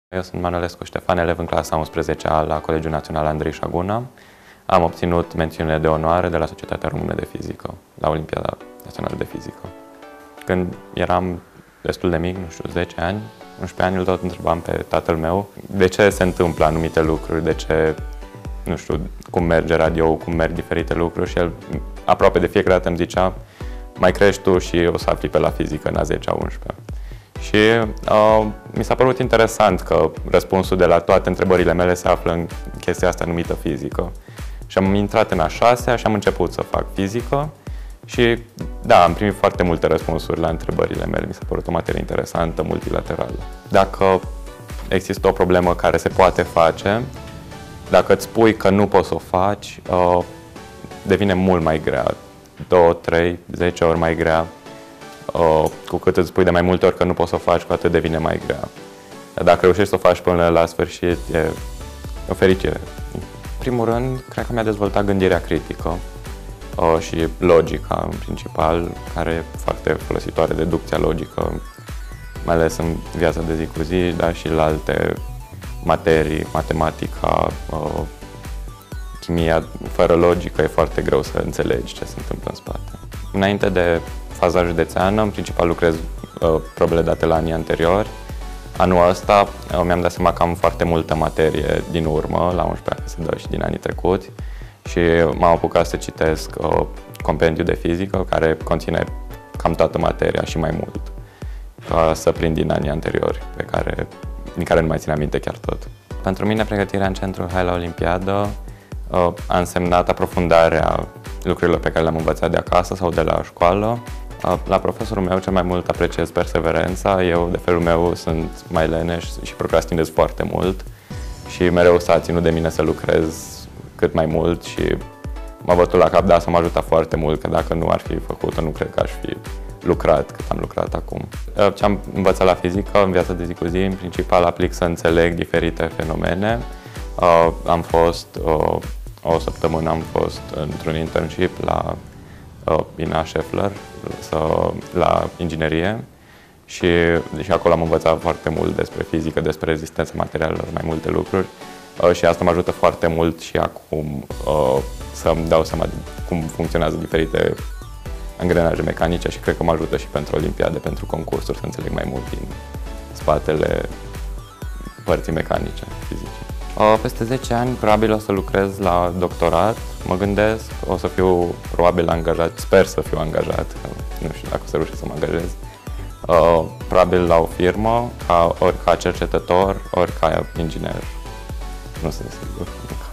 Eu sunt Manolescu Ștefan, elev în clasa 11-a la Colegiul Național Andrei Șaguna. Am obținut mențiune de onoare de la Societatea Română de Fizică, la Olimpiada Națională de Fizică. Când eram destul de mic, nu știu, 10 ani, 11 ani, îl tot întrebam pe tatăl meu de ce se întâmplă anumite lucruri, de ce, nu știu, cum merge radio, cum merg diferite lucruri, și el aproape de fiecare dată îmi zicea: mai crești tu și o să afli pe la fizică în a 10-a, 11-a. Și mi s-a părut interesant că răspunsul de la toate întrebările mele se află în chestia asta numită fizică. Și am intrat în a 6-a și am început să fac fizică și da, am primit foarte multe răspunsuri la întrebările mele. Mi s-a părut o materie interesantă, multilaterală. Dacă există o problemă care se poate face, dacă îți spui că nu poți să o faci, devine mult mai grea, 2, 3, 10 ori mai grea. Cu cât îți spui de mai multe ori că nu poți să o faci, cu atât devine mai grea. Dar dacă reușești să o faci până la sfârșit, e o fericire. În primul rând, cred că mi-a dezvoltat gândirea critică și logica, în principal, care e foarte folositoare, deducția logică, mai ales în viața de zi cu zi, dar și la alte materii, matematica, chimia. Fără logică e foarte greu să înțelegi ce se întâmplă în spate. Înainte de faza județeană, în principal lucrez probele date la anii anteriori. Anul ăsta mi-am dat seama că am foarte multă materie din urmă, la 11 că se dă și din anii trecuți, și m-am apucat să citesc compendiul de fizică, care conține cam toată materia și mai mult, ca să prind din anii anteriori, din care nu mai țin aminte chiar tot. Pentru mine, pregătirea în Centrul Hai la Olimpiadă a însemnat aprofundarea lucrurilor pe care le-am învățat de acasă sau de la școală. La profesorul meu cel mai mult apreciez perseverența. Eu, de felul meu, sunt mai leneș și procrastinez foarte mult și mereu s-a ținut de mine să lucrez cât mai mult și m-a bătut la cap, dar asta m-a ajutat foarte mult, că dacă nu ar fi făcut-o, nu cred că aș fi lucrat cât am lucrat acum. Ce am învățat la fizică în viața de zi cu zi, în principal aplic să înțeleg diferite fenomene. Am fost o săptămână într-un internship la Ina Scheffler, la inginerie, și acolo am învățat foarte mult despre fizică, despre rezistența materialelor, mai multe lucruri, și asta mă ajută foarte mult și acum să-mi dau seama cum funcționează diferite angrenaje mecanice, și cred că mă ajută și pentru olimpiade, pentru concursuri, să înțeleg mai mult din spatele părții mecanice, fizice. Peste 10 ani probabil o să lucrez la doctorat, mă gândesc, o să fiu probabil angajat, sper să fiu angajat, nu știu dacă o să reușesc să mă angajez, probabil la o firmă, ori ca cercetător, ori ca inginer, nu sunt sigur.